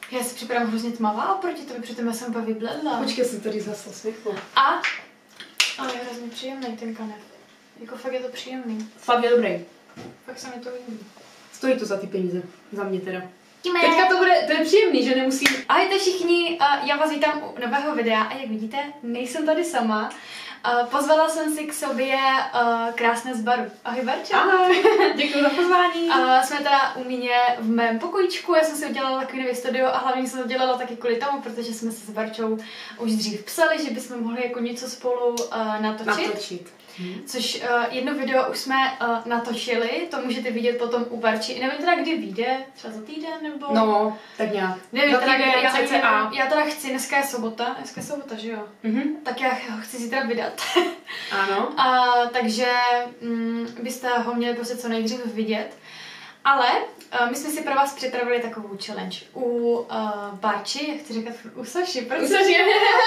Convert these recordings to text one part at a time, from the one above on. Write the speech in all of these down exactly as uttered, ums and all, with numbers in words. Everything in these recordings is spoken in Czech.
Já si připadám hrozně tmavá oproti tobě, přitom já jsem úplně vybledla. Počkej, jsem tady zasla světlo. A? Ale je hrozně příjemný ten kanev. Jako fakt je to příjemný. Fakt je dobrý. Fakt se mi to líbí. Stojí to za ty peníze. Za mě teda. Jdeme. Teďka to bude, to je příjemný, že nemusím... Ahojte všichni, já vás vítám u nového videa a jak vidíte, nejsem tady sama. Pozvala jsem si k sobě krásné z baru. Ahoj Barča. Ahoj, děkuji za pozvání. Jsme teda u mě v mém pokojíčku, já jsem si udělala takový nový studio a hlavně jsem to dělala taky kvůli tomu, protože jsme se s Barčou už dřív psali, že bychom mohli jako něco spolu natočit. Natočit. Hmm. Což uh, jedno video už jsme uh, natočili, to můžete vidět potom u Barči. Nevím teda, kdy vyjde, třeba za týden nebo... No, tak nějak. Nevím, za teda, týden, já, cca. já teda chci, dneska je sobota, dneska je sobota, že jo? Mhm. Tak já ho chci zítra vydat. Ano. uh, takže mm, byste ho měli prostě co nejdřív vidět. Ale uh, my jsme si pro vás připravili takovou challenge. U uh, Barči, jak chci říkat, u Saši, U Saši.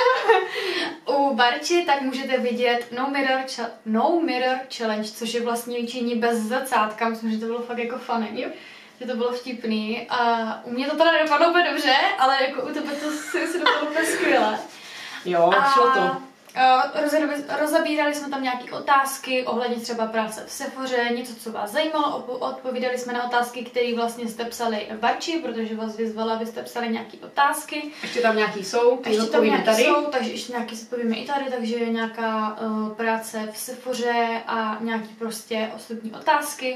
U Barči tak můžete vidět No Mirror, no Mirror Challenge, což je vlastně líčení bez zrcátka. Myslím, že to bylo fakt jako funny. Jo. Že to bylo vtipný. A u mě to teda nedopadlo úplně dobře, ale jako u tebe to si, si dopadlo úplně skvěle. Jo, a šlo to. Rozabírali jsme tam nějaké otázky ohledně třeba práce v Sephoře, něco, co vás zajímalo, odpovídali jsme na otázky, které vlastně jste psali Barči, protože vás vyzvala, abyste psali nějaké otázky. Ještě tam nějaký jsou, ty ještě tam nějaký tady. jsou, takže ještě nějaký se povíme i tady, takže nějaká uh, práce v Sephoře a nějaký prostě osobní otázky.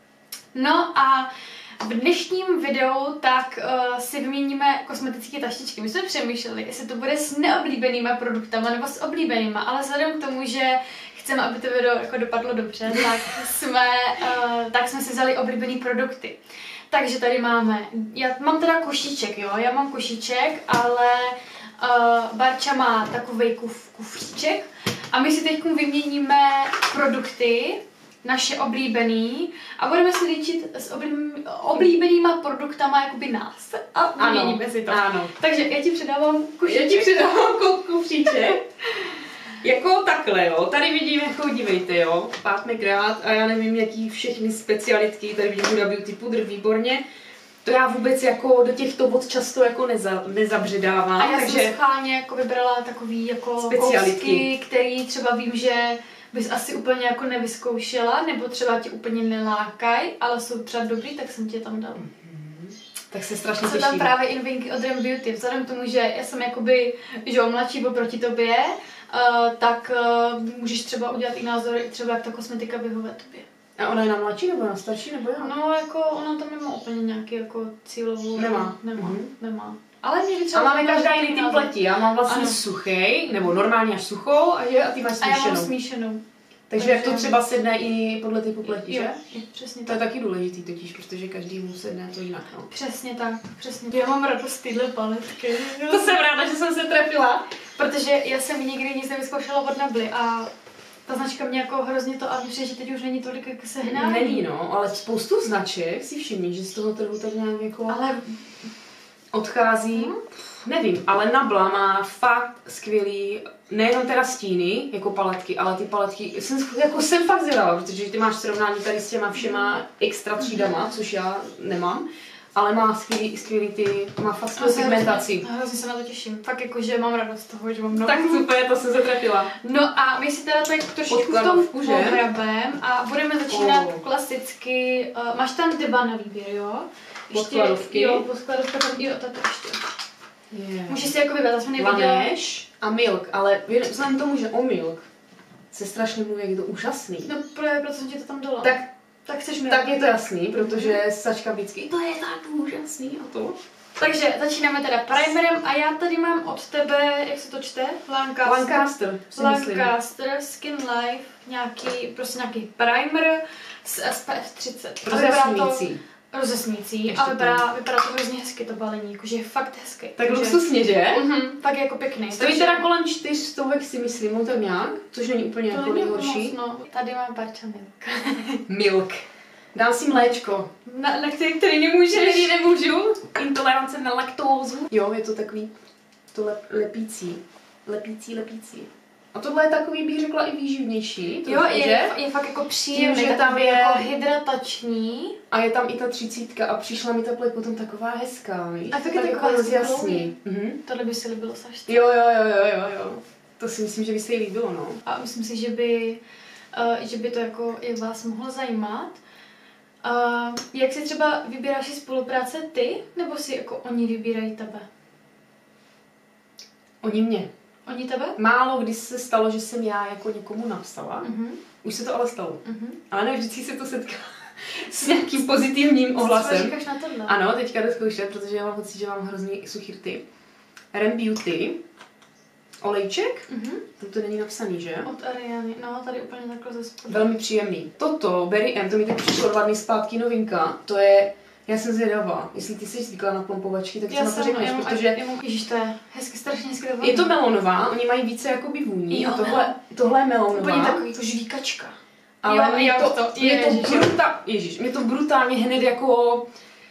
No a v dnešním videu tak uh, si vyměníme kosmetické taštičky. My jsme přemýšleli, jestli to bude s neoblíbenýma produktama nebo s oblíbenýma, ale vzhledem k tomu, že chceme, aby to video jako dopadlo dobře, tak jsme, uh, tak jsme si vzali oblíbený produkty. Takže tady máme, já mám teda košíček, jo, já mám košíček, ale uh, Barča má takovej kuf, kufříček a my si teď vyměníme produkty, naše oblíbený a budeme se líčit s oblíbenými, oblíbenýma produktama jakoby nás a vyměníme si to. Ano. Takže já ti předávám kušíček. Já ti předávám kufříček. Jako takhle, jo. Tady vidím, jako dívejte, jo. Pátmkrát a já nevím, jaký všechny specialitky. Tady vidím Huda Beauty pudr, výborně. To já vůbec jako do těchto bod často jako neza, nezabředávám. A já takže jsem schválně jako vybrala takový jako specialitky, kousky, který třeba vím, že bys asi úplně jako nevyzkoušela, nebo třeba tě úplně nelákaj, ale jsou třeba dobrý, tak jsem tě tam dala. Mm-hmm. Tak se strašně Jsou těším. tam právě i novinky od Dream Beauty, vzhledem k tomu, že já jsem jakoby, že jo, mladší oproti tobě, uh, tak uh, můžeš třeba udělat i názory, třeba jak ta kosmetika vyhovuje tobě. A ona je na mladší nebo na starší, nebo já? No jako ona tam nemá úplně nějaký jako cílovou. Nemá. Nemá, Mm-hmm. nemá. Ale mě třeba... A máme každá jiný typ pleti. Já mám vlastně ano. suchej, nebo normálně až suchou a, je, a ty máš smíšenou. smíšenou. A já mám smíšenou. Takže, Takže jak to třeba sedne i podle typu pleti, jo, že? Jo, přesně to tak. je taky důležitý totiž, protože každému sedne to jinak, no. Přesně tak, přesně tak. Já mám radost téhle paletky. To jsem ráda, že jsem se trefila. Protože já jsem nikdy nic nevyzkoušela od Nably a ta značka mě jako hrozně to, a myslím, že teď už není tolik jako sehnání. Není, no, ale spoustu značek si všimni, že z toho trhu tak nějak jako ale odchází. Hmm. Nevím, ale Nabla má fakt skvělý, nejenom teda stíny, jako paletky, ale ty paletky, jsem, jako jsem fakt zvědavá, protože ty máš srovnání tady s těma všema extra třídama, což já nemám, ale má skvělý, skvělý ty, má fakt skvělou pigmentaci. Hrozně se na to těším, fakt jako, že mám radost z toho, že mám novou. Tak super, to jsem se trefila. No a my si teda tak trošičku v tom pohrabem a budeme začínat oh. klasicky, uh, máš tam deba na výběr, jo? Podkladovky. Jo, podkladovka tam, jo, tato ještě. Yeah. Můžeš si jako vybrat, já jsem neviděla. Laneige a Milk, ale vzhledem tomu, že o Milk se strašně mluví, jak je to úžasný. No právě proto jsem ti to tam dala. Tak, tak chceš Milk. Tak je to jasný, protože Sačka vždycky, to je tak úžasný a to. Takže začínáme teda primerem a já tady mám od tebe, jak se to čte? Lancaster. Lancaster, Lancaster Skin Life, nějaký, prostě nějaký primer s S P F třicet. Rozesmící. Rozesmící a vypadá, vypadá to hrozně hezky to balení, jakože je fakt hezky. Tak luxusně, že? Mhm, tak jako pěkný. Stojí teda kolem čtyř stovek si myslím, no tak nějak, což není úplně to jako nejhorší. No. Tady mám Barča Milk. Milk. Dám si mléčko. Na, na který, který nemůžeš. Který nemůžu. Intolerance na laktózu. Jo, je to takový, to lep, lepící. Lepící, lepící. A tohle je takový, bych řekla, i výživnější. Jo, je, je, je fakt jako příjemný, že tam je jako hydratační. A je tam i ta třicítka a přišla mi ta pleť potom taková hezká, víš? A tak je taková rozjasný. Mhm. Tohle by se líbilo Sašce. Jo, jo, jo, jo, jo, jo. To si myslím, že by se jí líbilo, no. A myslím si, že by, uh, že by to jako i vás mohlo zajímat. Uh, jak si třeba vybíráš si spolupráce ty, nebo si jako oni vybírají tebe? Oni mě. Oni tebe? Málo kdy se stalo, že jsem já jako někomu napsala. Uh-huh. Už se to ale stalo. Uh-huh. Ale ne vždycky se to setká s nějakým pozitivním ohlasem. Co říkáš na tohle? Ano, teďka jdu zkoušet, protože já mám pocit, že mám hrozný suchý rty. Ren Beauty. Olejček. Uh-huh. To není napsaný, že? Od Ariany. No, tady úplně takhle ze spodu. Velmi příjemný. Toto, Berry M, to mi teď přišlo dva dny zpátky novinka. To je, já jsem zvědavá. Jestli ty jsi zvykla na plompovačky, tak co na to řekneš, protože... Já mám, ježiš, to je hezky, strašně hezky to je to melonová, oni mají více jakoby vůní a tohle, tohle je melonová. Úplně takový jako žvíkačka. Ale jo, mě jo, to, to, mě to, ježiš, bruta, ježiš, mě to brutálně hned jako...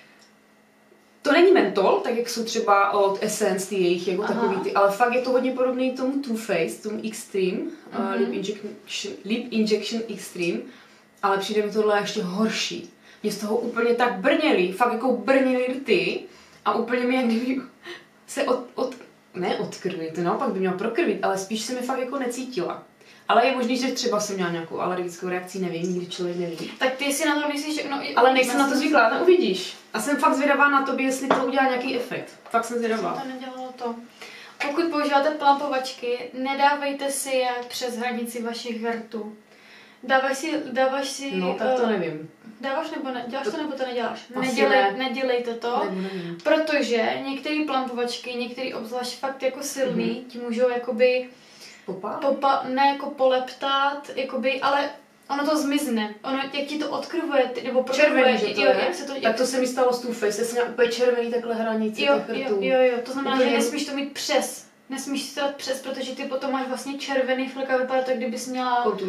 To není mentol, tak jak jsou třeba od Essence, ty jejich, jako Aha. takový ty, ale fakt je to hodně podobný tomu Too Faced, tomu Extreme, uh-huh. uh, Lip, Injection, Lip Injection Extreme, ale přijde mi tohle ještě horší. Mě z toho úplně tak brněli, fakt jako brněli rty a úplně mi jak kdyby se od, od ne odkrvit, to naopak by mělo prokrvit, ale spíš se mi fakt jako necítila. Ale je možný, že třeba jsem měla nějakou alergickou reakci, nevím, nikdy člověk neví. Tak ty si na to myslíš, no, ale nejsem na to zvyklá, no uvidíš. A jsem fakt zvědavá na tobě, jestli to udělá nějaký efekt. Fakt jsem zvědavá. To nedělalo to. Pokud používáte plampovačky, nedávejte si je přes hranici vašich rtů. Dáváš si, dáváš si... No, tak to nevím. Dáváš nebo ne? Děláš to, to nebo to neděláš? Nedělej, ne. Nedělejte to, Nebu, nevím. Protože některé plampovačky, některé obzvlášť fakt jako silný, mm-hmm. ti můžou jakoby... Popa? Popa, ne jako poleptat, jakoby, ale ono to zmizne. Ono, jak ti to odkrvuje, ty, nebo červený, že to jo, je? Jak se to, tak to se mi stalo s Too Faced, já jsem měla úplně červený takhle hranici jo, těch rtů. Jo, jo, jo, to znamená, to že je... nesmíš to mít přes. Nesmíš si to dát přes, protože ty potom máš vlastně červený flek a vypadá to, kdybys měla uh,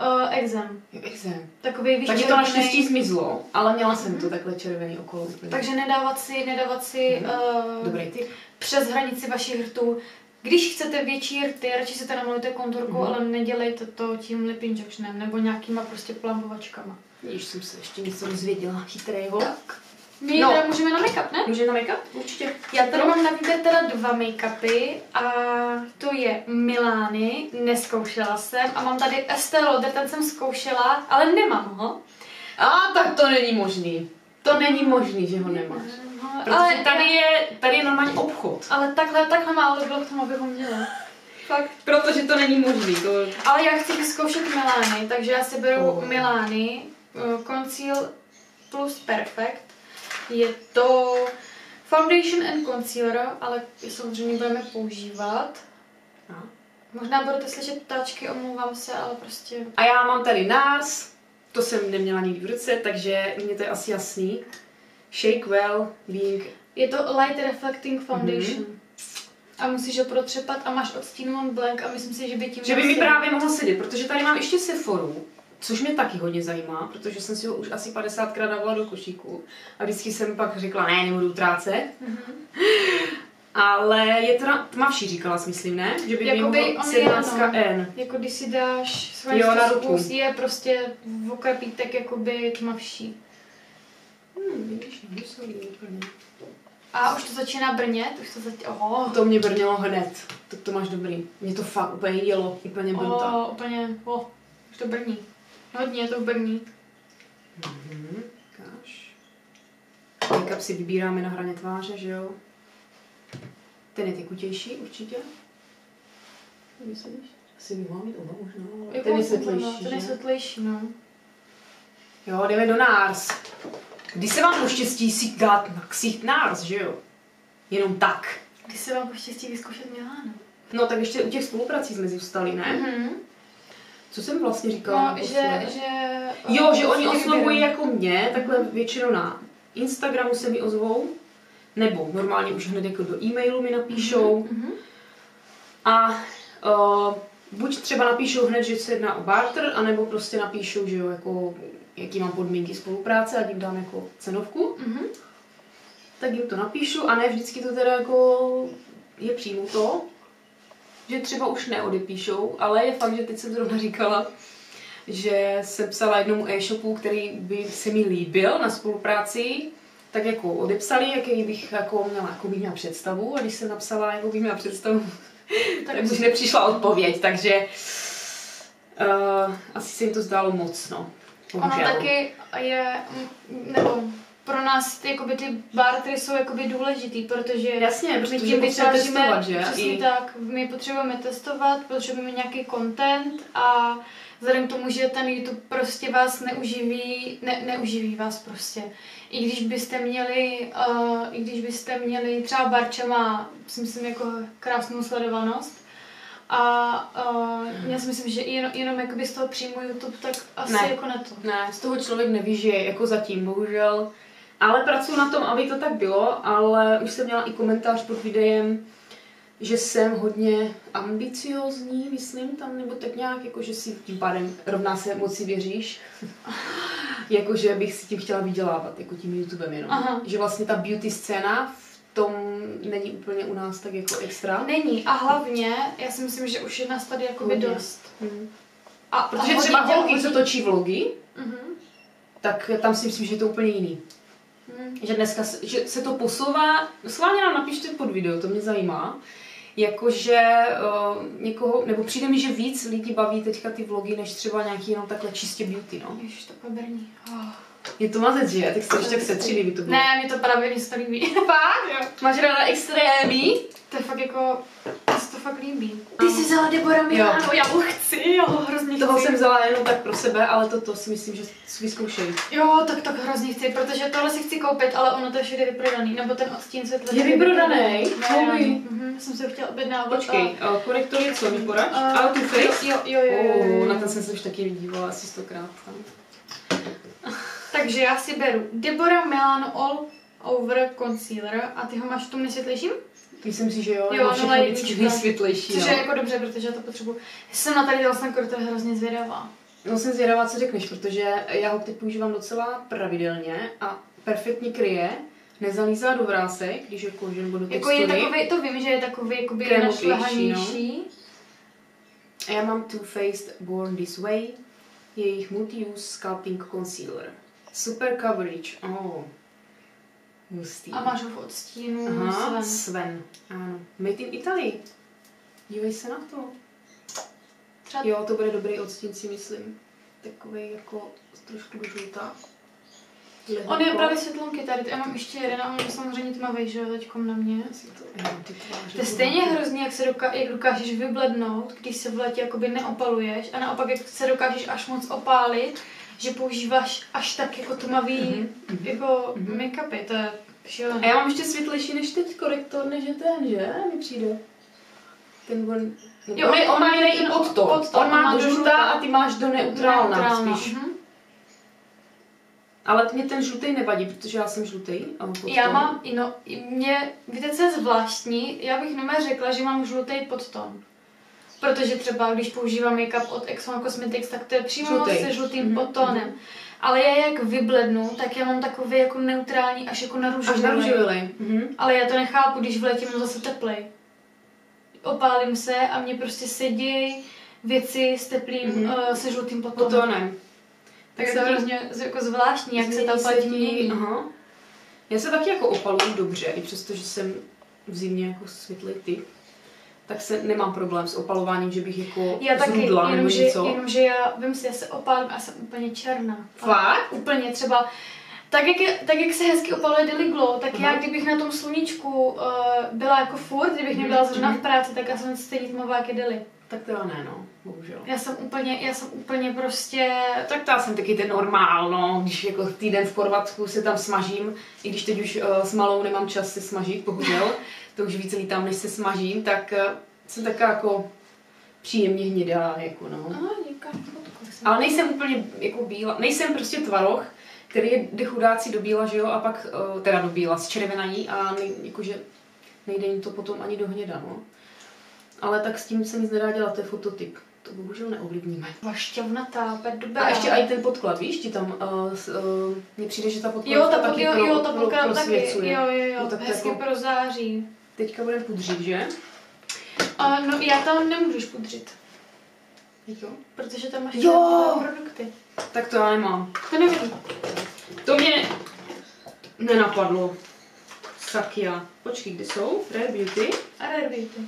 exém. Jo, exém. Takový, víš, takže červený... to naštěstí zmizlo, ale měla jsem to takhle červený okolo. Takže nedávat si, nedávat si uh, Dobrý. Ty, přes hranici vašich rtů. Když chcete větší rty, radši si to namalujte konturkou, mm. ale nedělejte to tím lip injectionem nebo nějakýma prostě plampovačkama. Již jsem se ještě něco dozvěděla chytrého. Tak. My no. můžeme na make-up, ne? Můžeme na make-up? Určitě. Já tady no. mám na výběr teda dva make-upy a to je Milani, neskoušela jsem a mám tady Estée Lauder, ten jsem zkoušela, ale nemám ho. A tak to není možný. To není možný, že ho nemáš. No, protože ale tady je, tady je normální obchod. Ale takhle, takhle málo bylo k tomu, aby ho měla. Fakt. Protože to není možný. To... Ale já chci vyzkoušet Milani, takže já si beru oh. Milani uh, Conceal plus Perfect. Je to foundation and concealer, ale samozřejmě budeme používat. Aha. Možná budete slyšet ptáčky, omlouvám se, ale prostě... A já mám tady NARS, to jsem neměla nikdy v ruce, takže mě to je asi jasný. Shake Well Being... Je to Light Reflecting Foundation. Mm-hmm. A musíš ho protřepat a máš odstín Mont Blanc a myslím si, že by tím... Že by mi právě mohlo sedět, protože tady mám ještě Sephoru, což mě taky hodně zajímá, protože jsem si ho už asi padesátkrát dávala do košíku a vždycky jsem pak řekla, ne, nebudu utrácet. Mm-hmm. Ale je teda tmavší, říkala jsi, myslím, ne? Že by mi mohlo sedmnáctka N. Jako když si dáš svoji spust, je prostě v okrepítek jakoby tmavší. Hmm, vidíš, nemusel úplně. A už to začíná brnět, už to začíná, oh. To mě brnělo hned, tak to máš dobrý. Mě to fakt úplně jelo, úplně brnta. Oh, úplně, oh, už to brní. Hodně to brní. Mhm, káš. Make-up si vybíráme na hraně tváře, že jo? Ten je tekutější určitě. Myslíš? Asi by mohl mít oba možná, ale ten je světlejší, Ten je světlejší, no. Jo, jdeme do NARS. Kdy se vám poštěstí si dát na ksicht NARS, že jo? Jenom tak. Kdy se vám poštěstí vyzkoušet Milano? No tak ještě u těch spoluprací jsme zůstali, ne? Mhm. Co jsem vlastně říkala? No, že, že... Jo, že oni oslovují jako mě, takhle většinou na Instagramu se mi ozvou, nebo normálně už hned jako do e-mailu mi napíšou. Mm-hmm. A uh, buď třeba napíšou hned, že se jedná o barter, anebo prostě napíšou, že jo, jako, jaký mám podmínky spolupráce a jim dám jako cenovku. Mm-hmm. Tak jim to napíšu a ne vždycky to teda jako je přijmuto. že třeba už neodepíšou, ale je fakt, že teď jsem zrovna říkala, že jsem psala jednomu e-shopu, který by se mi líbil na spolupráci, tak jako odepsali, jaký bych jako měla, jako bych měla představu, a když jsem napsala, jako bych měla představu, tak už nepřišla odpověď, takže uh, asi se jim to zdálo moc, no. Ono taky je, nebo pro nás jakoby ty bartery jsou jakoby důležitý, protože jasně, my protože tím vytváříme, že? Přesně I... tak, my potřebujeme testovat, potřebujeme nějaký content a vzhledem k tomu, že ten YouTube prostě vás neuživí, ne, neuživí vás prostě. I když byste měli, uh, i když byste měli, třeba Barča má, si myslím, jako krásnou sledovanost, a uh, já si myslím, že jenom, jenom jakoby z toho příjmu YouTube, tak asi ne. jako na to. Ne, z toho člověk nevyžije, jako zatím, bohužel. Ale pracuji na tom, aby to tak bylo, ale už jsem měla i komentář pod videem, že jsem hodně ambiciozní, myslím tam, nebo tak nějak, jako že si tím pádem rovná se moci věříš. Jakože bych si tím chtěla vydělávat, jako tím YouTubem jenom. Aha. Že vlastně ta beauty scéna v tom není úplně u nás tak jako extra. Není a hlavně, já si myslím, že už je nás tady jakoby hodně. Dost. Hmm. A, protože a třeba holky, co točí vlogy, uh-huh. tak tam si myslím, že je to úplně jiný. Hmm. Že dneska že se to posouvá, schválně nám napište pod video, to mě zajímá. Jakože uh, někoho, nebo přijde mi, že víc lidí baví teďka ty vlogy, než třeba nějaký jenom takhle čistě beauty, no. Ježiš, takhle brní. Oh. Je to mazec, že? Tak chceš tak se tři líbí to bylo. Ne, mi to právě nic to líbí. Fakt? Jo. Máš ráda extrémy? To je fakt jako, to se to fakt líbí. Ty jsi vzala Debora Milano, já ho chci, já ho hrozně chci. Toho jsem vzala jenom tak pro sebe, ale toto si myslím, že si vyzkoušej. Jo, tak tak hrozně chci, protože tohle si chci koupit, ale ono to je všude vyprodaný, nebo ten odstín světla. Je vyprodaný? Mhm, jsem se ho chtěla objednávat. Počkej, a... korektor je co, mi poraď? Uh, ale tu face? Jo, jo, jo, jo, jo. Oh, na ten jsem se už taky dívala asi stokrát. Takže já si beru Debora Milano All Over Concealer a ty ho máš v tom nejsvětlejším? Myslím si, že jo, jo všechno vždycky nejsvětlejší. Což no. je jako dobře, protože já to potřebuji. Jsem na tady vlastně korektor hrozně zvědavá. No jsem zvědavá, co řekneš, protože já ho teď používám docela pravidelně a perfektně kryje, nezalízá do vrásek, když je kůže nebo do textury. Jako je takový, to vím, že je takový jakoby našlehanější. No. A já mám Too Faced Born This Way, jejich Multi-Use Sculpting Concealer. Super coverage, oh. Hustý. A máš ho v odstínu Aha, Sven. Sven, ano. Made in Italy. Dívej se na to. Třeba... Jo, to bude dobrý odstín, si myslím. Takovej jako trošku do žlutá. Lehko. On je právě světlonky tady, já mám ještě jeden a on je samozřejmě tmavý, že jo, teďkom na mě. To, já, ty tváře, to je stejně hrozný, jak se doká, jak dokážeš vyblednout, když se v létě jakoby neopaluješ a naopak jak se dokážeš až moc opálit, že používáš až tak jako tmavý mm-hmm. jako mm-hmm. make-upy, to je šílené. A já mám ještě světlejší než teď korektor, než je ten, že? Mi přijde. Ten on... Jo, on, on, on má jiný i pod to. Pod to. On, on má do žlutá a ty máš do neutrálna spíš. Mm-hmm. Ale mě ten žlutý nevadí, protože já jsem žlutý. Já tom. mám, no, mě, víte, co je zvláštní? Já bych jenom řekla, že mám žlutý podton. Protože třeba, když používám make-up od X one Cosmetics, tak to je přímo žlutý. Se žlutým mm-hmm. podtónem. Mm-hmm. Ale já jak vyblednu, tak já mám takový jako neutrální, až jako naružovilý. Až naružovilý. Mm-hmm. Ale já to nechápu, když v létě mám zase teplej. Opálím se a mě prostě sedí věci s teplým, mm-hmm. uh, se žlutým podtónem. podtónem. Tak je to hrozně jako zvláštní, jak se ta pleť mění. Aha. Já se taky jako opaluju dobře, i přesto, že jsem v zimě jako světlý typ. Tak se nemám problém s opalováním, že bych jako já taky, zrudla nebo něco. Jenomže já, vím si, já se opálím a jsem úplně černá. Fakt? Úplně třeba, tak jak, je, tak jak se hezky opaluje Daily Glow, tak uh-huh. já kdybych na tom sluníčku uh, byla jako furt, kdybych nebyla zrovna v práci, tak já jsem stejně tmavá jak je Daily. Tak to ne, no, bohužel. Já jsem úplně, já jsem úplně prostě... Tak to já jsem taky ten normál, no, když jako týden v Chorvatsku se tam smažím, i když teď už uh, s malou nemám čas se smažit, bohužel, to už víc lítám, než se smažím, tak uh, jsem taká jako příjemně hnědá, jako no. Aha, děkám. Ale nejsem úplně jako bílá, nejsem prostě tvaroh, který jde chudáci do bíla, že jo, a pak, uh, teda do bíla, zčervenají a nej, jakože nejde jim to potom ani do hněda, no. Ale tak s tím se nic nedá dělat, to je fototyp. To bohužel neovlivníme. Vašťovnatá, dobrá. A ještě i ten podklad, víš, ti tam, uh, uh, mně přijde, že ta podklad jo, ta taky jo, pro, jo, ta podklad pro, taky, jo, jo, jo, no, tak hezky jako, prozáří. Teďka budeme pudřit, že? Uh, no já tam nemůžeš pudřit. Jo? Protože tam máš Jo! produkty. Tak to já nemám. To nevím. To mě nenapadlo. Sakia. Počkej, kde jsou? Rare Beauty. A Rare Beauty.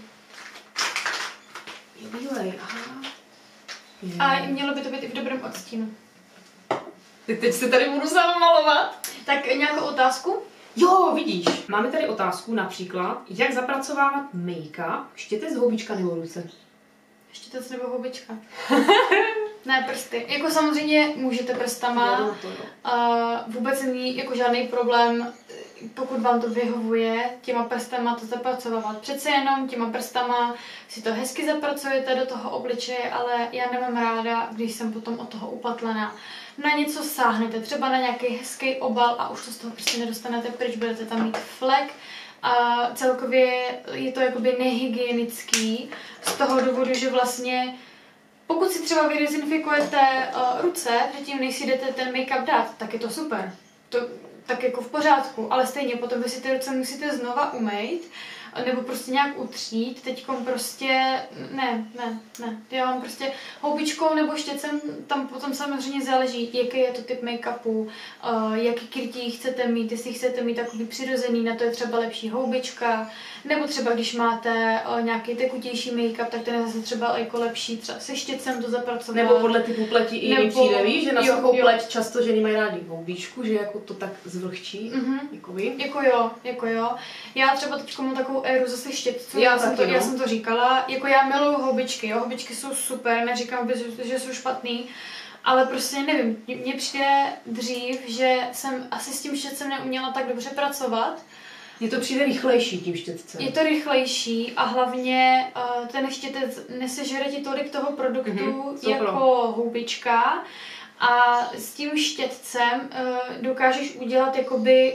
Je bílej, aha. Je. A mělo by to být i v dobrém odstínu. Ty teď se tady budu sama malovat. Tak nějakou otázku? Jo, vidíš. Máme tady otázku například, jak zapracovávat make-up, štětec, houbička nebo ruce. Štětec nebo houbička? Ne, prsty. Jako samozřejmě můžete prstama. To, Uh, vůbec není jako žádný problém, pokud vám to vyhovuje, těma prstama to zapracovávat. Přece jenom těma prstama si to hezky zapracujete do toho obličeje, ale já nemám ráda, když jsem potom od toho upatlená. Na něco sáhnete, třeba na nějaký hezký obal a už to z toho prostě nedostanete pryč, budete tam mít flek. A celkově je to jakoby nehygienický z toho důvodu, že vlastně pokud si třeba vy dezinfikujete uh, ruce předtím, než si jdete ten make-up dát, tak je to super. To tak jako v pořádku, ale stejně potom vy si ty ruce musíte znova umýt, nebo prostě nějak utřít, teďkom prostě, ne, ne, ne, já mám prostě houbičkou nebo štětcem, tam potom samozřejmě záleží, jaký je to typ make-upu, uh, jaký krytí chcete mít, jestli chcete mít takový přirozený, na to je třeba lepší houbička, nebo třeba když máte uh, nějaký tekutější make-up, tak ten je zase třeba jako lepší třeba se štětcem to zapracovat. Nebo podle typu pleti i nebo... přijde, víš, že na jo, suchou jo. pleť často ženy mají rádi houbičku, že jako to tak zvlhčí, Mhm. jako vy. Jako jo, jako jo. Já třeba teď mám takovou éru zase štětců, Já já, jsem taky, to, no. já jsem to říkala. Jako já miluju houbičky, jo, houbičky jsou super, neříkám, že jsou špatný, ale prostě nevím, mně přijde dřív, že jsem asi s tím štětcem neuměla tak dobře pracovat. Mně to přijde rychlejší tím štětcem. Je to rychlejší a hlavně uh, ten štětec nesežere ti tolik toho produktu Mhm, jako houbička a s tím štětcem uh, dokážeš udělat jakoby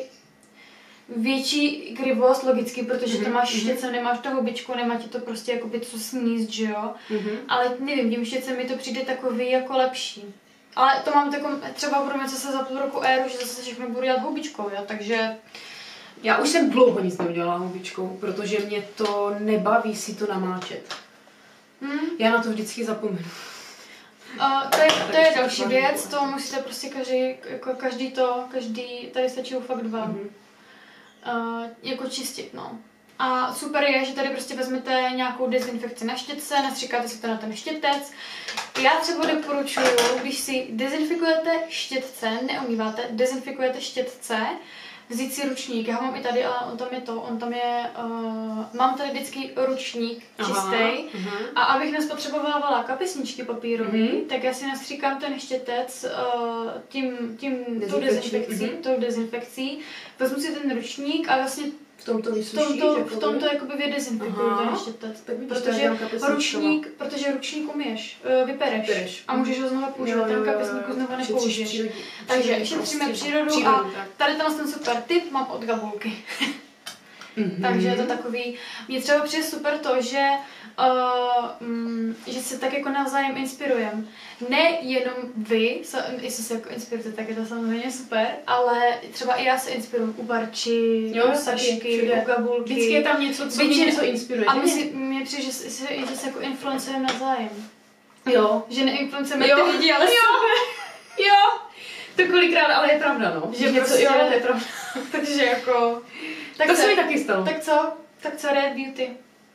větší krivost logicky, protože to máš mhm. štětcem, nemáš to houbičku, nemá ti to prostě jakoby co sníst, že jo? Mhm. Ale nevím, tím štětcem mi to přijde takový jako lepší. Ale to mám takový, třeba budu mít zase za půl roku éru, že zase všechno budu dělat houbičkou, jo? Takže Já už jsem dlouho nic neudělala houbičkou, protože mě to nebaví si to namáčet. hmm. Já na to vždycky zapomenu. Uh, to je, to je ještě další to věc, fakt to musíte prostě každý, jako každý to, každý, tady stačí fakt dva. Mhm. Uh, jako čistit, no. A super je, že tady prostě vezmete nějakou dezinfekci na štětce, nastříkáte si to na ten štětec. Já třeba doporučuju, když si dezinfikujete štětce, neumýváte, dezinfikujete štětce, vzít si ručník, já ho mám i tady, ale on tam je to, on tam je, uh, mám tady vždycky ručník čistý. A abych nespotřebovávala kapesničky papírový, Mhm. tak já si nastříkám ten štětec uh, tím, tím tou Dezinfekcí, dezinfekcí, mhm. tou dezinfekcí. Vezmu si ten ručník a vlastně V tomto v vysušíš? tomto, jako v tomto jakoby vydezinfikuju Aha. ten štětec. Tak vidíš, Protože to já dělám kapesničkama. ručník, protože ručník umyješ, uh, vypereš, Vypereš. a můžeš ho znova použít, ten kapesník znova Šetříš nepoužiješ. přírodní- Takže přírodní šetříme prostředí. přírodu, Přírodu, a tak. tady tenhle ten super tip mám od Gabulky. Mhm. Takže je to takový, mně třeba přijde super to, že, uh, mm, že se tak jako navzájem inspirujeme. Ne jenom vy, so, jestli se jako inspirujete, tak je to samozřejmě super, ale třeba i já se inspiruju u Barči, Jo, u taky, Sašky, všude. u Gabulky. Vždycky je tam něco, co mě Většina- něco inspiruje. A že my ne? si, mně přijde, že se, že se jako influencujeme navzájem. Jo. Že neinfluencujeme Jo. ty lidi, ale Jo. Jo. To kolikrát, ale je pravda, no. Že něco, prostě- jo, to je pravda. takže jako... Tak To co, se mi taky stalo. tak co? Tak co Rare Beauty?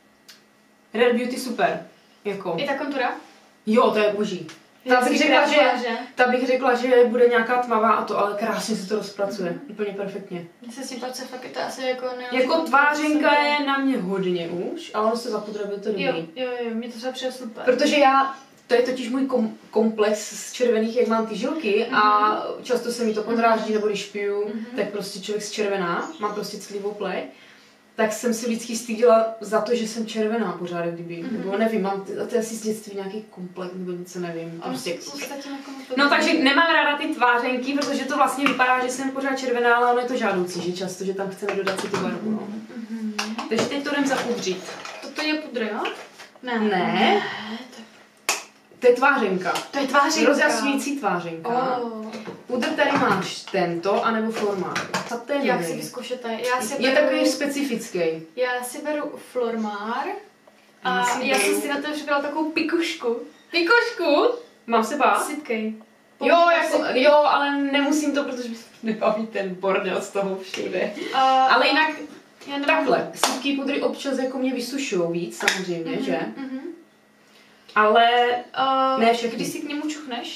Rare Beauty super. Jako. I ta kontura? Jo, to je boží. Ta bych, Vždycky řekla, že, krásná, ta bych řekla, že bude nějaká tmavá a to, ale krásně se to rozpracuje. Mm. Úplně perfektně. Mně se s tím pracuje fakt, je to asi jako... Jako tvářenka je na mě hodně už, ale ono se zapudruje, to dobrý. Jo, jo, jo, mě to třeba přijde super. Protože já, to je totiž můj kom, komplex z červených, jak mám ty žilky mm-hmm. a často se mi to podráždí, nebo když piju, mm-hmm. tak prostě člověk zčervená, mám prostě citlivou pleť. Tak jsem si vždycky styděla za to, že jsem červená pořád, kdyby, mm-hmm. nebo nevím, mám t- to je asi z dětství nějaký komplex, nebo něco nevím. Prostě. No takže nemám ráda ty tvářenky, protože to vlastně vypadá, že jsem pořád červená, ale ono je to žádoucí, že často, že tam chceme dodat si tu barvu. No. Mm-hmm. Takže teď to jdem zapudřit. Toto je pudr, jo? Ne. Ne. Ne, To je tvářenka. to je tvářenka. Rozjasňující tvářenka. Oh. Pudr tady máš tento, anebo formát. A ten Jak si vyzkoušete? Já si je beru, takový specifický. Já si beru Flormar A já jsem si na to připravila takovou pikošku. Pikošku? Mám se bát? Sitkej. Jo, jako, jo, ale nemusím to, protože mi nebaví ten bordel z toho všude. Uh, ale jinak já takhle, sítky pudry občas jako mě vysušujou víc, samozřejmě, mm-hmm, že? Mm-hmm. Ale uh, ne všechny. Když si k němu čuchneš?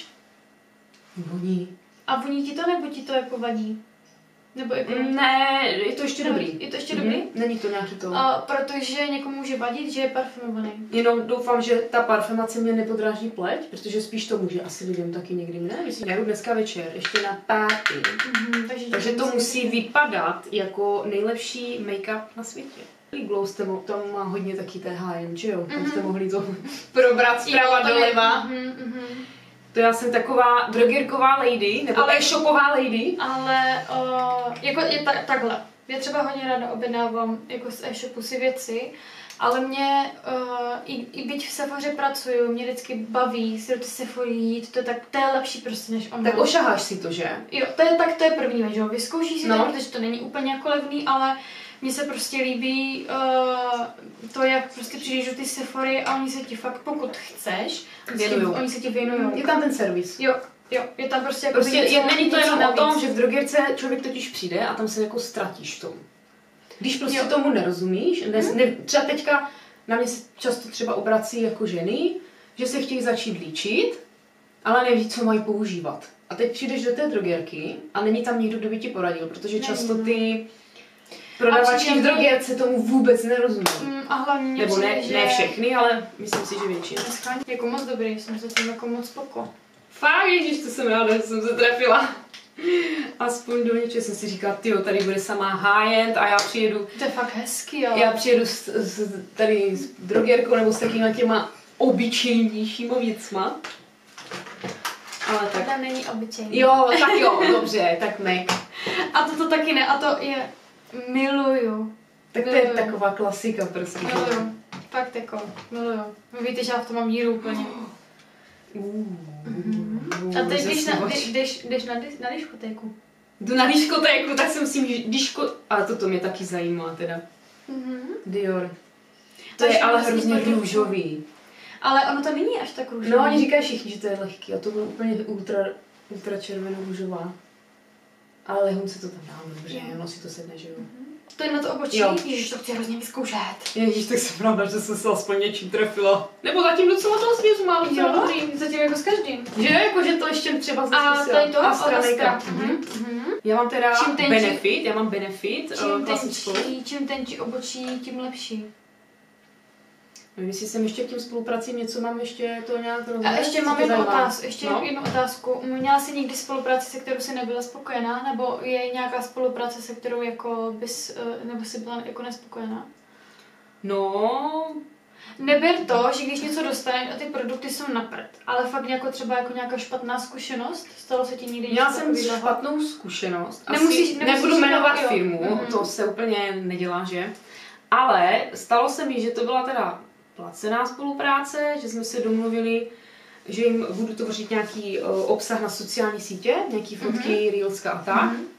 Voní. A voní ti to, nebo ti to jako vadí? Nebo jako... Ne, je to ještě dobrý. Je to ještě mm-hmm. dobrý? Není to nějaký to. Uh, protože někomu může vadit, že je parfumovaný. Jenom doufám, že ta parfumace mě nepodráží pleť, protože spíš to může asi lidem taky někdy, ne? Myslím, já jdu dneska večer, ještě na party. Mm-hmm, takže takže to musí být... vypadat jako nejlepší make-up na světě. Glow jste mo- tam má hodně taky té high-end, že jo? Mm-hmm. Tam jste mohli to probrat zprava doleva. Mm-hmm, mm-hmm. To já jsem taková drogérková lady, nebo ale e-shopová lady. Ale uh, jako je ta, takhle. Já třeba hodně ráda objednávám jako z e-shopu si věci, ale mě, uh, i, i byť v Sephoře pracuju, mě vždycky baví si do ty Sephory jít, to je, tak, to je lepší prostě než online. Tak ošaháš si to, že? Jo, to je, tak to je první věc, že jo, vyzkoušíš si no. to, protože to není úplně jako levný, ale mně se prostě líbí uh, to, jak prostě přijdeš do ty Sephory a oni se ti fakt, pokud chceš, věnujou. Oni se ti věnujou. Je tam ten servis. Jo, jo, je tam prostě jako prostě je, není to jenom o tom, víc. že v drogerce člověk totiž přijde a tam se jako ztratíš v tom. Když prostě jo. tomu nerozumíš, ne, hmm. ne, třeba teďka na mě se často třeba obrací jako ženy, že se chtějí začít líčit, ale neví, co mají používat. A teď přijdeš do té drogerky a není tam nikdo, kdo by ti poradil, protože není. Často ty prodavačky v drogerce tomu vůbec nerozumí. Mm, a hlavně nebo ne, že... ne všechny, ale myslím si, že většina. Jako moc dobrý, jsem se tím jako moc spoko. Fakt, ježiš, to jsem ráda, že jsem se trefila. Aspoň do něčeho jsem si říkala, tyjo, tady bude samá high-end a já přijedu... To je fakt hezký, ale... Já přijedu s, s, tady s drogerkou nebo s takýma těma obyčejnějšíma věcma. Ale tak... To není obyčejný. Jo, tak jo, dobře, tak mek. A toto taky ne, a to je... Miluju. Tak to miluju. Je taková klasika prostě. Miluju. Fakt jako, miluju. Vy víte, že já v tom mám díru úplně. Uh, mm-hmm. A teď jdeš na, jdeš, jdeš na, na diskotéku. Jdu na diskotéku, tak si myslím, že disko... Ale toto mě taky zajímá teda. Mm-hmm. Dior. To je ale hrozně růžový. Ale ono to není až tak růžový. No, oni říkají všichni, že to je lehký a to bylo úplně ultra, ultra červeno-růžová. Ale lehonce to tam dám, dobře, ono si to sedne, že jo. Mm-hmm. To je na to obočí, jo. Ježiš, to chci hrozně vyzkoušet. Ježiš, tak jsem ráda, že jsem se aspoň něčím trefila. Nebo zatím docela toho svězu mám docela dobrý. Zatím jako s každým. Že, jako, že to ještě třeba zneskusila. A tady to? Astra Makeup. Mm-hmm. Mm-hmm. Já mám teda tenči, Benefit, já mám Benefit čím klasickou. Tenčí, čím tenčí obočí, tím lepší. Nevím, jestli jsem ještě k tím spolupracím něco mám ještě to nějak rozhodně. A ještě mám jednu otázku, ještě no? jednu otázku. Měla jsi někdy spolupráci, se kterou jsi nebyla spokojená, nebo je nějaká spolupráce, se kterou jako bys, nebo jsi byla jako nespokojená? No... Neber to, že když něco dostaneš a ty produkty jsou na prd, ale fakt jako třeba jako nějaká špatná zkušenost, stalo se ti někdy něco? Měla jsem špatnou zkušenost, asi nemusíš, nemusíš nebudu jmenovat jo. firmu, mm-hmm. to se úplně nedělá, že? Ale stalo se mi, že to byla teda placená spolupráce, že jsme se domluvili, že jim budu tvořit nějaký uh, obsah na sociální sítě, nějaký fotky, mm-hmm. reelska a tak. Mm-hmm.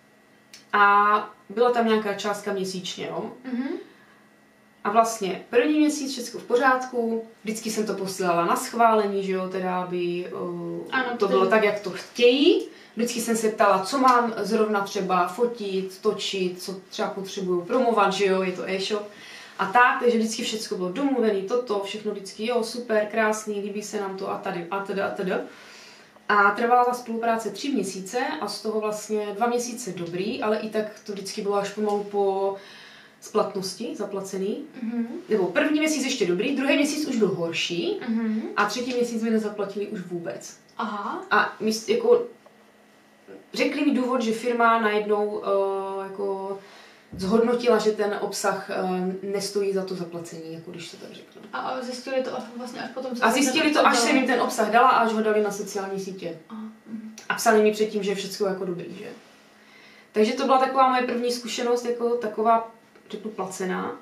A byla tam nějaká částka měsíčně, jo. Mm-hmm. A vlastně první měsíc všechno v pořádku, vždycky jsem to posílala na schválení, že jo, teda aby uh, ano, to bylo tak, jak to chtějí. Vždycky jsem se ptala, co mám zrovna třeba fotit, točit, co třeba potřebuju promovat, že jo, je to e-shop. A tak, takže vždycky všechno bylo domluvené, toto, všechno vždycky, jo, super, krásný, líbí se nám to a tady, a teda, a teda. A trvala ta spolupráce tři měsíce a z toho vlastně dva měsíce dobrý, ale i tak to vždycky bylo až pomalu po splatnosti zaplacený. Mm-hmm. Nebo první měsíc ještě dobrý, druhý měsíc už byl horší mm-hmm. a třetí měsíc mi nezaplatili už vůbec. Aha. A my, jako, řekli mi důvod, že firma najednou uh, jako zhodnotila, že ten obsah uh, nestojí za to zaplacení, jako když to tak řeknu. A zjistili to vlastně až potom, co A zjistili to, až jsem jim ten obsah dala a až ho dali na sociální sítě. Aha. A psali mi předtím, že je všechno jako dobrý, že? Takže to byla taková moje první zkušenost, jako taková, řeknu, placená.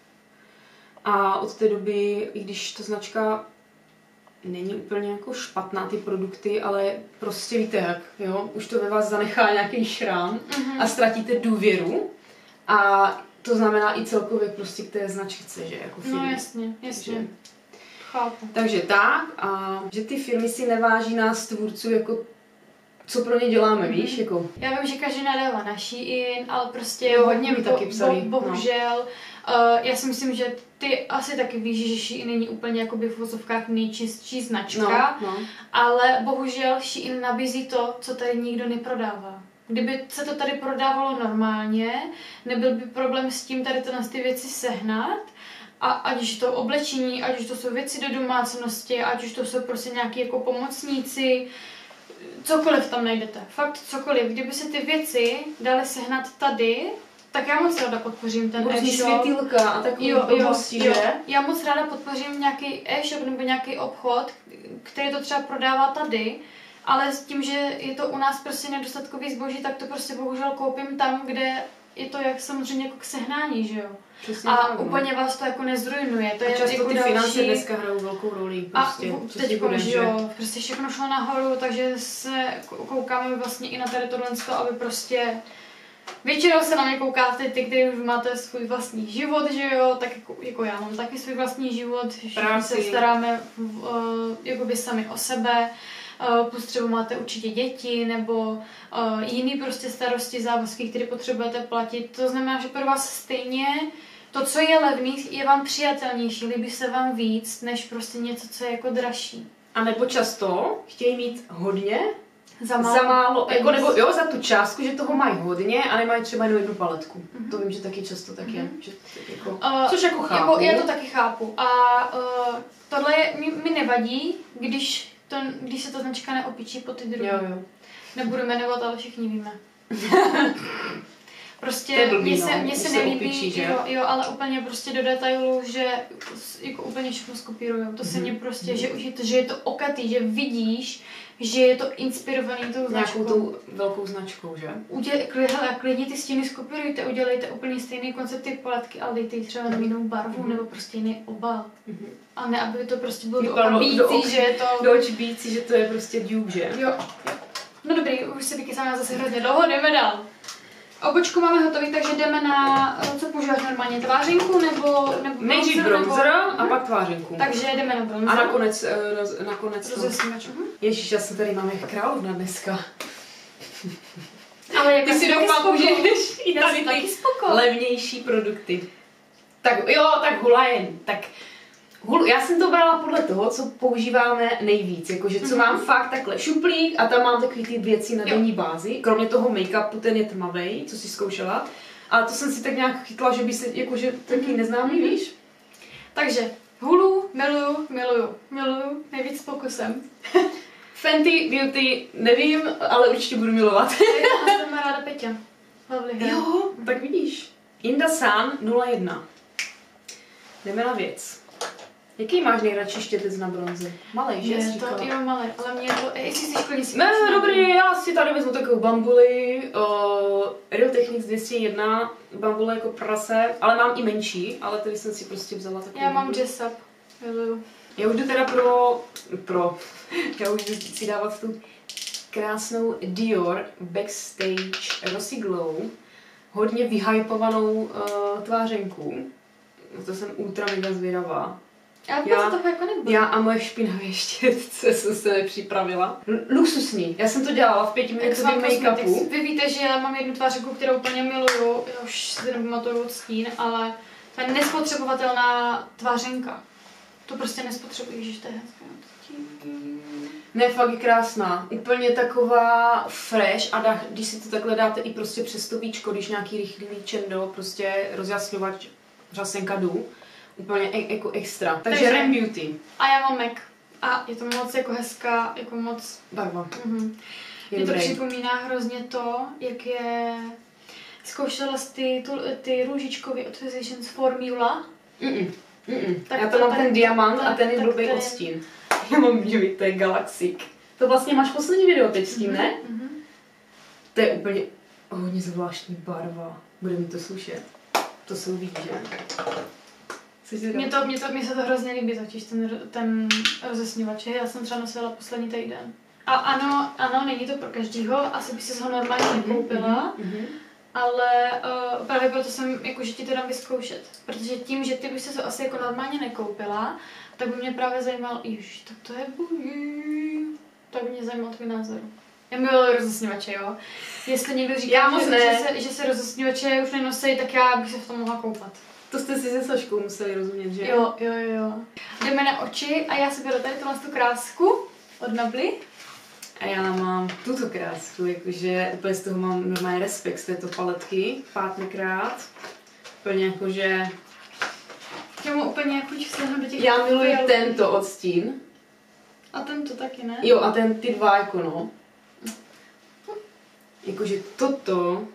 A od té doby, i když ta značka není úplně jako špatná, ty produkty, ale prostě víte jak, jo? Už to ve vás zanechá nějaký šrám mm-hmm. a ztratíte důvěru. A to znamená i celkově prostě k té značce, že jako firmy. No jasně, jasně. Takže, chápu. Takže tak, a že ty firmy si neváží nás tvůrců jako co pro ně děláme, mm-hmm. víš, jako. Já vím, že každý nadává na Shein, ale prostě jo, hodně mi bo, taky psali, bo, bohužel, no. uh, já si myslím, že ty asi taky víš, že Shein není úplně jakoby v vozovkách nejčistší značka, no, no. ale bohužel Shein nabízí to, co tady nikdo neprodává. Kdyby se to tady prodávalo normálně, nebyl by problém s tím tady to na ty věci sehnat, a ať už to oblečení, ať už to jsou věci do domácnosti, ať už to jsou prostě nějaký jako pomocníci, cokoliv tam najdete. Fakt cokoliv. Kdyby se ty věci daly sehnat tady, tak já moc ráda podpořím ten e-shop. světýlka a takové blbosti, že? Já moc ráda podpořím nějaký e-shop nebo nějaký obchod, který to třeba prodává tady, ale s tím, že je to u nás prostě nedostatkový zboží, tak to prostě bohužel koupím tam, kde je to jak samozřejmě jako k sehnání, že jo? Přesně a tak, úplně no. vás to jako nezrujnuje. To a je často jako ty další... finance dneska hrajou velkou roli. Prostě. A teď že jo, prostě všechno šlo nahoru, takže se koukáme vlastně i na tady tohle, aby prostě většinou se na mě koukáte ty, kteří už máte svůj vlastní život, že jo, tak jako, jako já mám taky svůj vlastní život, všichni se staráme uh, jakoby sami o sebe. Uh, plus třeba máte určitě děti nebo uh, jiný prostě starosti, závazky, které potřebujete platit. To znamená, že pro vás stejně to, co je levný, je vám přijatelnější, líbí se vám víc, než prostě něco, co je jako dražší. A nebo často chtějí mít hodně za málo, za málo jako, nebo jo, za tu částku, že toho mají hodně a nemají třeba jenom jednu paletku. Mm-hmm. To vím, že taky často tak je. Mm-hmm. Že, tak jako, uh, což jako chápu. Jako, já to taky chápu. A uh, tohle je, mi, mi nevadí, když To, když se ta značka neopičí po ty druhy. Jo, jo. Nebudu jmenovat, ale všichni víme. Prostě mně se, mně se nelíbí, opičí, jo, jo, ale úplně prostě do detailu, že jako úplně všechno skopírujou. To mm-hmm. se mně prostě, mm-hmm. že už je to, že je to okatý, že vidíš, že je to inspirovaný tou značkou. Nějakou tou velkou značkou, že? Udělej, hele, klidně ty stěny skopírujte, udělejte úplně stejný koncept ty paletky, ale dejte ji třeba na jinou barvu mm-hmm. nebo prostě jiný obal. Mm-hmm. A ne, aby to prostě bylo do obící, že je to... Do očí bící, že to je prostě dupe, že? Jo. No dobrý, už se vykysáme zase hrozně dlouho, jdeme dál. Obočku máme hotový, takže jdeme na, co používáš normálně, tvářinku nebo... nebo nejdřív bronzer nebo... a pak tvářinku. Takže jdeme na bronzer. A nakonec, roz, nakonec to... Rozesnívač. Ježíš, já jsem tady mám jak královna dneska. Ale jak ty si doufám, že i tady ty levnější produkty. Tak jo, tak hulajen, tak... Hul, já jsem to brala podle toho, co používáme nejvíc, jakože co mm-hmm. mám fakt takhle šuplík a tam mám takový ty věci na denní bázi, kromě toho make-upu, ten je tmavej, co jsi zkoušela, a to jsem si tak nějak chytla, že by se, jakože taky mm-hmm. neznámý, víš? Takže hulu, miluju, miluju, miluju, nejvíc s pokusem. Fenty Beauty, nevím, ale určitě budu milovat. Já jsem ráda Peťa. Lovely. Jo, tak vidíš. Inda San nula jedna. Jdeme na věc. Jaký máš nejradši štětec na bronze? Malej, že? Je to, jo, malej, ale mě to, jestli jsi školní si... Ne, dobrý, já si tady vezmu takovou bambuli, uh, Real Techniques dvě stě jedna, bambule jako prase, ale mám i menší, ale tady jsem si prostě vzala takovou. Já mám Dress Up, miluju. Já už jdu teda pro, pro, já už jdu si dávat tu krásnou Dior Backstage Rosy Glow, hodně vyhypovanou uh, tvářenku, to jsem ultra mega zvědavá. Já, já, to jako já a moje špinavé štětce jsem se nepřipravila. L- luxusní. Já jsem to dělala v pětiminutovém make-upu. Vy víte, že já mám jednu tvářku, kterou úplně miluju. Já už si nepamatuju stín, ale to je nespotřebovatelná tvářenka. To prostě nespotřebuji, že to je hezké. Ne, fakt je krásná. Úplně taková fresh a dá, když si to takhle dáte i prostě přes to víčko, když nějaký rychlý víčendo, prostě rozjasňovač řasenka jdu. Úplně e- jako extra. Takže, Takže Rem Beauty. A já mám Mac. A je to moc jako hezká, jako moc... Barva. Mhm. Mě to připomíná hrozně to, jak je... Zkoušela jsi ty, tu, ty růžičkový od Physicians Formula? Mm-mm. Mm-mm. Tak já to mám ten diamant a ten je blbý odstín. Já mám vidět, to je Galaxic. To vlastně máš poslední video teď s tím, mm-hmm. ne? Mm-hmm. To je úplně hodně zvláštní barva. Bude mi to slušet. To se uvidí, že? Mně to, mě to, mně se to hrozně líbí totiž, ten, ten rozesňovač. Já jsem třeba nosila poslední týden. A ano, ano, není to pro každýho, asi by si ho normálně nekoupila, mm-hmm. ale uh, právě proto jsem, jako, že ti to dám vyzkoušet. Protože tím, že ty bys se to asi jako normálně nekoupila, tak by mě právě zajímalo, ježiš, tak to je boží. Tak by mě zajímal tvůj názor. Já miluji rozesněvače, jo. Jestli někdo říká, já že, ne. že, se, že se rozesněvače už nenosí, tak já bych se v tom mohla koupat. To jste si se Saškou museli rozumět, že? Jo, jo, jo. Jdeme na oči a já si beru tady tohle tu krásku od Nably. A já mám tuto krásku, jakože úplně z toho mám normální respekt z této paletky, pátmkrát. Úplně jakože... Já mu úplně chuť vstahnout do těch... Já miluji tento odstín. A tento taky, ne? Jo, a ten, ty dva jako no. Jakože toto...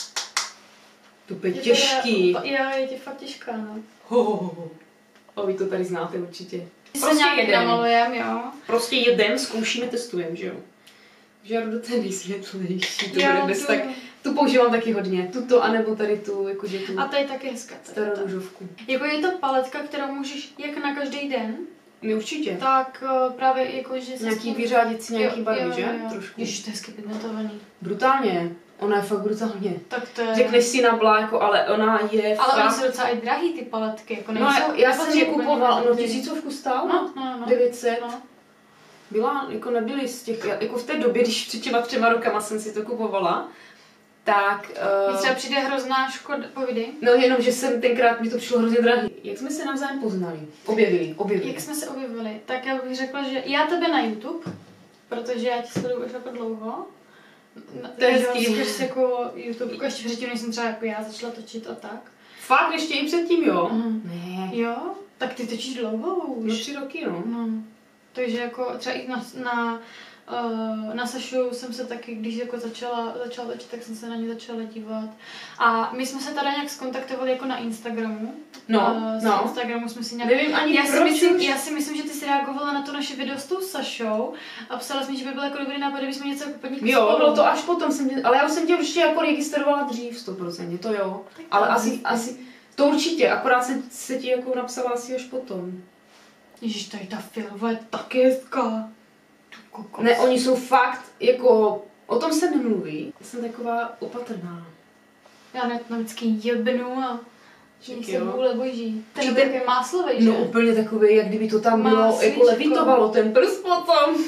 To je těžký. Teda, jo, je ti fakt těžká, no. Ho, ho, ho. A vy to tady znáte určitě. Prostě jeden. Namalujem, jo. Prostě jeden, zkoušíme, testujeme, že jo. Žáru do té nejsvětlejší, to jo, bude bez tu. tak... Tu používám taky hodně, tuto, anebo tady tu, jakože tu... A tady taky hezká. Starou růžovku. Jako je to paletka, kterou můžeš jak na každý den, No určitě. tak uh, právě jako, že se... Nějaký vyřádit si nějaký jo, barvy, jo, že? jo, jo. Trošku. Ježiš, to je hezky pigmentovaný. Brutálně. Ona je fakt brutálně. Tak to je... Řekneš si Nabla, jako, ale ona je ale fakt... oni jsou docela i drahý, ty paletky, jako nejsou... No já jsem je úplně kupovala, no drahý. tisícovku stála. No, no, no. devět set. No. Byla, jako nebyly z těch, jako v té době, když před těma třema rokama jsem si to kupovala, tak... Mně třeba přijde hrozná škoda, povídej. No jenom, že jsem tenkrát, mi to přišlo hrozně drahý. Jak jsme se navzájem poznali? Objevili, objevili. Jak jsme se objevili, tak já bych řekla, že já tebe na YouTube, protože já tě sleduju už jako dlouho. To je hezký. Skrz jako YouTube, ještě předtím, než jsem třeba jako já začala točit a tak. Fakt, ještě i předtím, jo? Mhm. Ne. Jo? Tak ty točíš dlouho už. No tři roky, no. No. Takže jako třeba i na, na, uh, na Sašu jsem se taky, když jako začala, začala točit, tak jsem se na ně začala dívat. A my jsme se tady nějak skontaktovali jako na Instagramu. No, uh, z no. Instagramu jsme si nějak... Nevím ani já si, proč myslím, už. já si myslím, že ty jsi reagovala na to naše video s tou Sašou a psala jsi mi, že by bylo jako dobrý nápad, kdybychom něco jako podnikli Jo, spolu. bylo to až potom, jsem tě, ale já už jsem tě určitě jako registrovala dřív, sto procent, to jo. Tak Ale to asi, je. asi, to určitě, akorát jsem se ti jako napsala asi až potom. Ježiš, tady ta fialová je taky hezká. Tu kokos. Ne, oni jsou fakt, jako, o tom se nemluví, jsem taková opatrná. Já ne, to vždycky jebnu a že se Jo. vůle boží. Ten Že je ten- takový máslovej, že? No úplně takový, jak kdyby to tam Má bylo, jako svíčko. levitovalo ten prst potom.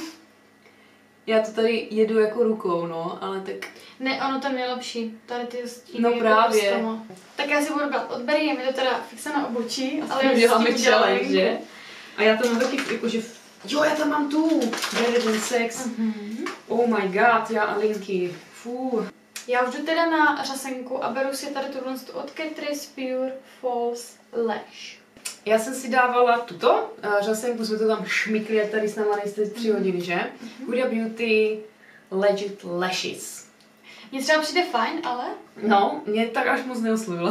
Já to tady jedu jako rukou, no, ale tak... Ne, ono to je nejlepší. Tady ty stíny No jako právě. prstama. Tak já si budu brát odbery, je mi to teda fixa na obočí, ale Ale já děláme s tím udělám. challenge, že? A já to mám taky, jakože... Jo, já tam mám tu! Better than sex. Mhm. Oh my god, já a linky. Fú. Já už jdu teda na řasenku a beru si tady tuhle od Catrice Pure False Lash. Já jsem si dávala tuto, uh, řasenku jsme to tam šmykli, jak tady s náma nejste tři hodiny, že? Huda Beauty Legit Lashes. Mně třeba přijde fajn, ale... No, mě tak až moc neoslovila.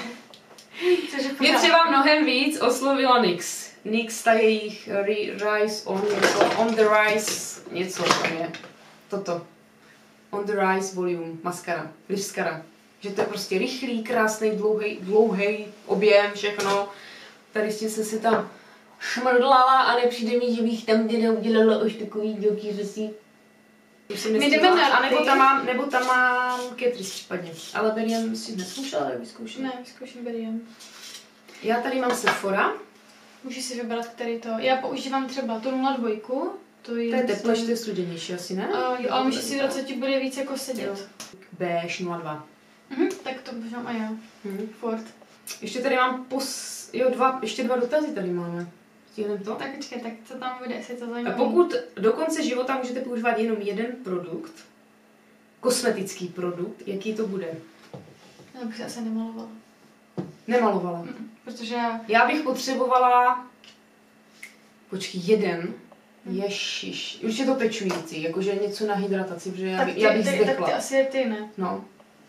Cože Mě pořád. třeba mnohem víc oslovila NYX. NYX, ta jejich ri- Rise on, něco, on the Rise, něco tam je. Toto. On the Rise Volume, maskara, lipskara. Že to je prostě rychlý, krásný, dlouhý, dlouhý objem, všechno. Tady s tím jsem si tam šmrdlala a nepřijde mi, že bych tam teda udělala už takový dělký řesí. Už jsem My nestihla. jdeme na A nebo ty- tam mám, nebo tam mám Catrice případně. Ale Berian si neskoušela, tak vyzkouším. Ne, vyzkouším Berian. Já tady mám Sephora. Můžeš si vybrat, který to... Já používám třeba tu nula dva, to je... To je teplé, to je studenější asi, ne? Uh, jo, ale můžeš si vybrat, co ti bude víc jako sedět. Beige nula dva. Mhm, tak to můžu a já. Mhm. Ford. Ještě tady mám pos... Jo, dva, ještě dva dotazy tady máme. Stihneme to? Tak počkej, tak co tam bude, jestli to A zajímavé. pokud do konce života můžete používat jenom jeden produkt, kosmetický produkt, jaký to bude? Já bych se asi nemalovala. Nemalovala. Mm, protože já... Já bych potřebovala... Počkej, jeden. Ježiš. Už je to pečující, jakože něco na hydrataci, protože já, Tak by, ty, já bych ty, tak zdechla. ty asi je ty, ne? No.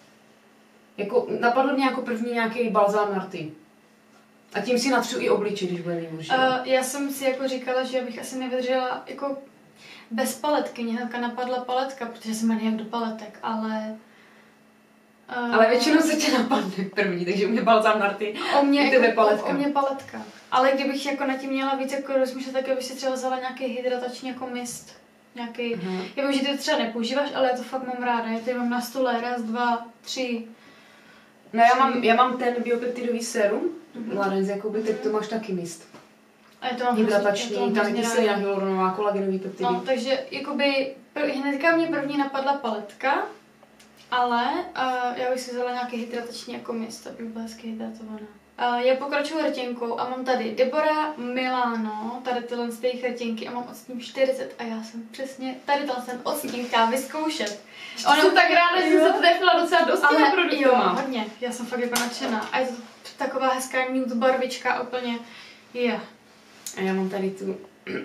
Jako, napadlo mě jako první nějaký balzám na rty. A tím si natřu i obličej, když bude nejhorší. Uh, já jsem si jako říkala, že bych asi nevydržela jako bez paletky. Mě hnedka napadla paletka, protože jsem maniak do paletek, ale... Uh, Ale většinou se tě napadne první, takže u mě balzám na rty. O mě, u tebe jako, paletka. O, o mě paletka. Ale kdybych jako nad tím měla víc jako rozmýšlet, tak bych si třeba vzala nějaký hydratační jako mist. Nějaký, Mhm. já vím, že ty to třeba nepoužíváš, ale já to fakt mám ráda. Já tady mám na stole raz, dva, tři. No já mám, já mám ten biopeptidový sérum, Mhm. Ladens, jakoby, teď to máš taky mist. A je to mám Hydratační, hrozně- tam je hrozně kyselina ráda. hyaluronová, kolagenový peptidy. No, takže jakoby pr- hnedka mě první napadla paletka, ale uh, já bych si vzala nějaký hydratační jako mist, aby byla hezky hydratovaná. Uh, já pokračuju rtěnkou a mám tady Deborah Milano, tady tyhle z těch rtěnky a mám odstín čtyřicet a já jsem přesně tady ten odstín chtěla vyzkoušet. Ona jsem tak ráda, že jsem se trefila docela dost těma Ale jo, produktama. hodně, já jsem fakt jako nadšená a je to taková hezká nude barvička úplně, je. Yeah. A já mám tady tu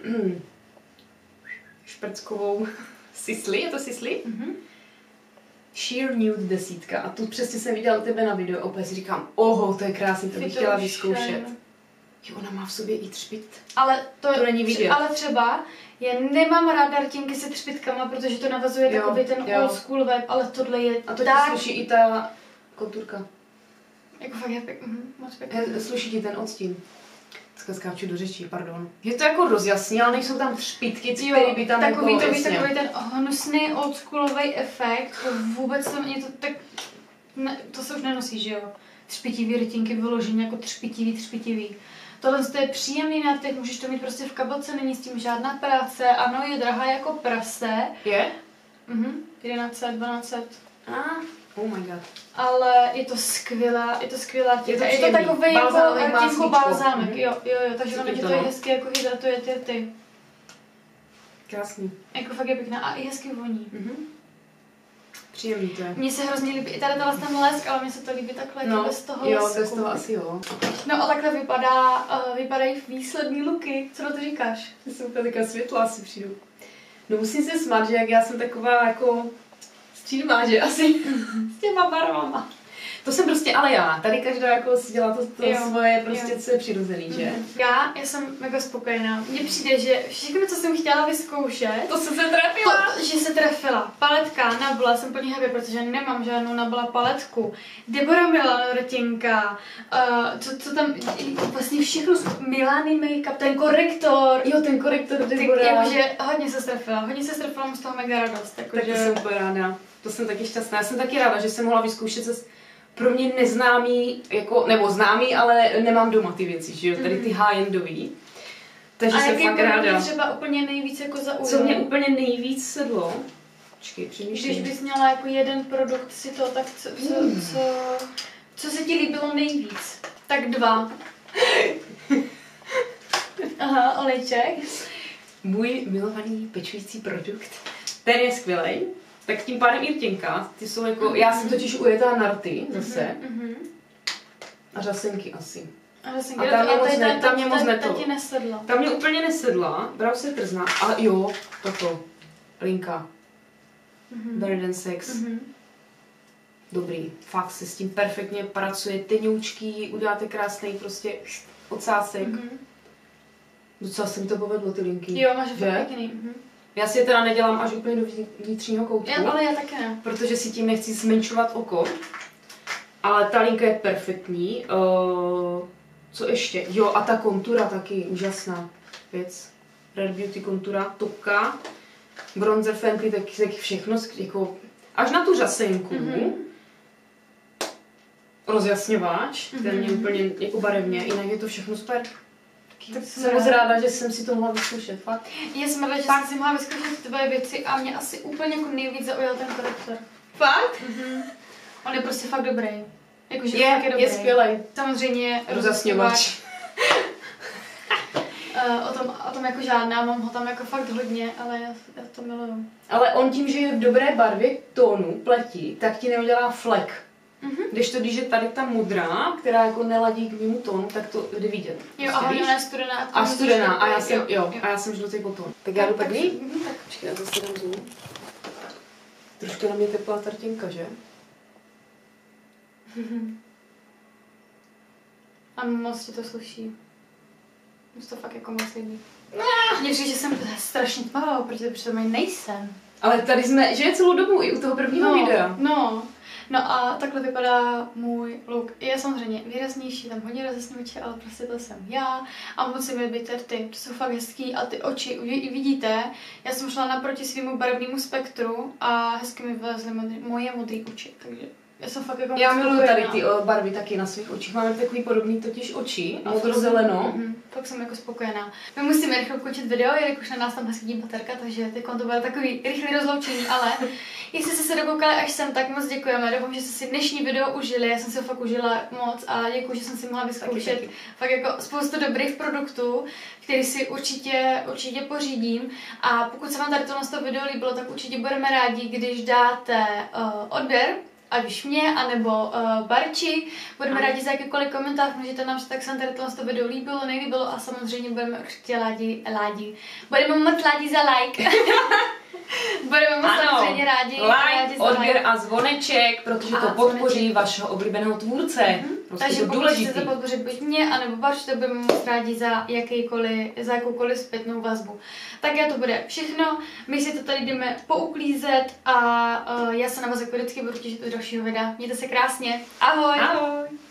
šprckovou Sisley, je to Sisley? Mhm. Sheer Nude desítka. A tu přesně jsem viděla u tebe na videu a opět si říkám, oho, to je krásný, to bych chtěla vyzkoušet. Jo, ona má v sobě i třpit. Ale to, To není vidět. Ale třeba, já nemám ráda rtěnky se třpitkama, protože to navazuje Jo, takový ten jo. old school vibe, ale tohle je A to ti tak, sluší i ta konturka. jako fakt je pěk, mhm, moc pěkný. He, sluší ti ten odstín. Dneska skáču do řečí, pardon. Je to jako rozjasný, ale nejsou tam třpitky, které by tam takový, jako to by, jasně. takový ten hnusný old schoolový efekt, to vůbec to mě to tak, ne, to se už nenosí, že jo? Třpitivý rtěnky vyloženě jako třpitivý, třpitivý. Tohle je příjemný nátek, můžeš to mít prostě v kabelce, není s tím žádná práce, ano, je drahá jako prase. Je? Mhm, jedenáct set, dvanáct set. Ah, oh my god. Ale je to skvělá, je to skvělá Je to těka. Je to příjemný. takový jako Balzámek, rtěnko másličko. balzámek, Mhm. jo, jo, jo, takže Super ono ti to, to no. hezky jako hydratuje ty, ty. Krásný. Jako fakt je pěkná a i hezky voní. Mhm. Příjemný to je. Mně se hrozně líbí i tady tenhle ten lesk, ale mně se to líbí takhle, No, jako bez toho jo, lesku. bez toho asi jo. No a takhle vypadá, uh, vypadají výsledný luky. Co na to říkáš? To jsou úplně taková světla asi přijdu. No musím se smát, že jak já jsem taková jako střídmá, že asi s těma barvama. To jsem prostě ale já. Tady každá jako si dělá to, to Jo, svoje, prostě jo. co je přirozený, že? Já, já jsem mega spokojená. Mně přijde, že všechno, co jsem chtěla vyzkoušet, To jsem se trefila. to, že se trefila. Paletka, Nabla, jsem plně happy, protože nemám žádnou Nabla paletku. Deborah Milano rtěnka, uh, co, co tam, vlastně všechno, Milani make-up, ten korektor. Jo, ten korektor Tak Deborah. jakože hodně se strefila, hodně se strefila, mám z toho mega radost. Tak Jakože... to jsem úplně ráda. To jsem taky šťastná. Já jsem taky ráda, že jsem mohla vyzkoušet zase pro mě neznámý, jako, nebo známý, ale nemám doma ty věci, že jo, tady ty high-endový. Takže A jsem jaký fakt produkt ráda. třeba úplně nejvíc jako zaujal? Co mě úplně nejvíc sedlo, počkej, Když přemýšlím. bys měla jako jeden produkt si to, tak co, co, Hmm. co, co se ti líbilo nejvíc? Tak dva. Aha, olejček. Můj milovaný pečující produkt, ten je skvělej. Tak tím pádem i rtěnka, ty jsou jako, já jsem totiž ujetá na rty zase Mhm. a řasenky asi. A, vlastně, A tam mě moc ne- ta, tam mě moc ta, neto. ta ti nesedla. Ta mě úplně nesedla, brau se trzná, ale jo, toto, linka, Mhm. Better Than Sex, Mhm. dobrý, fakt se s tím perfektně pracuje, tenoučký, uděláte krásný prostě ocásek. Mhm. Docela se mi to povedlo, ty linky. Jo, máš Že? fakt pěkný. Mhm. Já si je teda nedělám až úplně do vnitř- vnitřního koutku. Já, ale já taky ne. Protože si tím nechci zmenšovat oko. Ale ta linka je perfektní. Uh, co ještě? Jo, a ta kontura taky úžasná věc. Rare Beauty kontura, topka, bronzer Fenty, tak, tak všechno, jako, až na tu řasenku. Mhm. Rozjasňováč, ten Mhm. je úplně jako barevně, jinak je to všechno super. Tak jsem jsem moc ráda. ráda, že jsem si to mohla vyzkoušet, fakt. Já jsem ráda, že jsem si mohla vyzkoušet tvoje věci a mě asi úplně jako nejvíc zaujal ten korektor. Fakt? Mhm. On je prostě fakt dobrý. Jakože Je, fakt je dobrý. je skvělej. Samozřejmě Rozjasňovač. Uh, o, tom, o tom jako žádná, mám ho tam jako fakt hodně, ale já, já to miluju. Ale on tím, že je v dobré barvě tónu pleti, tak ti neudělá flek. Mhm. Když to, když je tady ta modrá, která jako neladí k mému tónu, tak to jde vidět. Jo, Prostě, a víš? ona je studená. A studená, a já jsem, jo, jo. a já jsem žlutý potom. Tak já jdu tak, první? mhm, tak. Počkej, já zase dám zoom. Trošku na mě teplá tartěnka, že? A moc ti to sluší. Mně se to fakt jako moc líbí. Mně přijde, že jsem strašně tmavá, protože přitom ani nejsem. Ale tady jsme, že je celou dobu i u toho prvního no, videa. No, no a takhle vypadá můj look. Je samozřejmě výraznější, tam hodně rozesňuče, ale prostě to jsem já. A musím mi být ty, to jsou fakt hezký a ty oči, vy- vidíte, já jsem šla naproti svýmu barevnému spektru a hezky mi vylezly modrý, moje modré oči, takže Já jsem fakt jako Já miluju tady ty o, barvy taky na svých očích. Máme takový podobný totiž oči, modro-zeleno. Mm-hmm. Fakt jsem jako spokojená. My musíme rychle ukončit video, jelikož na nás tam hezký baterka, takže teď to bude takový rychlý rozloučení, ale jestli jste se dokoukali až sem, tak moc děkujeme. Doufám, že jste si dnešní video užili, já jsem si ho fakt užila moc a děkuji, že jsem si mohla vyzkoušet taky, taky. fakt jako spoustu dobrých produktů, který si určitě, určitě pořídím. A pokud se vám tady tohle video líbilo, tak určitě budeme rádi, když dáte uh, odběr, ať už mě, anebo uh, Barči. Budeme Aj. rádi za jakýkoliv komentář, můžete nám, tak se tady tohle video líbilo, nelíbilo a samozřejmě budeme určitě rádi, rádi. Budeme moc rádi za like. Budeme moc samozřejmě rádi. Like, rádi odběr like. A zvoneček, protože a to podpoří zvoneček. Vašeho oblíbeného tvůrce. Mm-hmm. Prostě takže pokud chcete podpořit buď mě, anebo Barči, to budeme moc rádi za, jakýkoliv, za jakoukoliv zpětnou vazbu. Tak já to bude všechno. My si to tady jdeme pouklízet a uh, já se na vás jako vždycky budu těšit do dalšího videa. Mějte se krásně. Ahoj! Ahoj!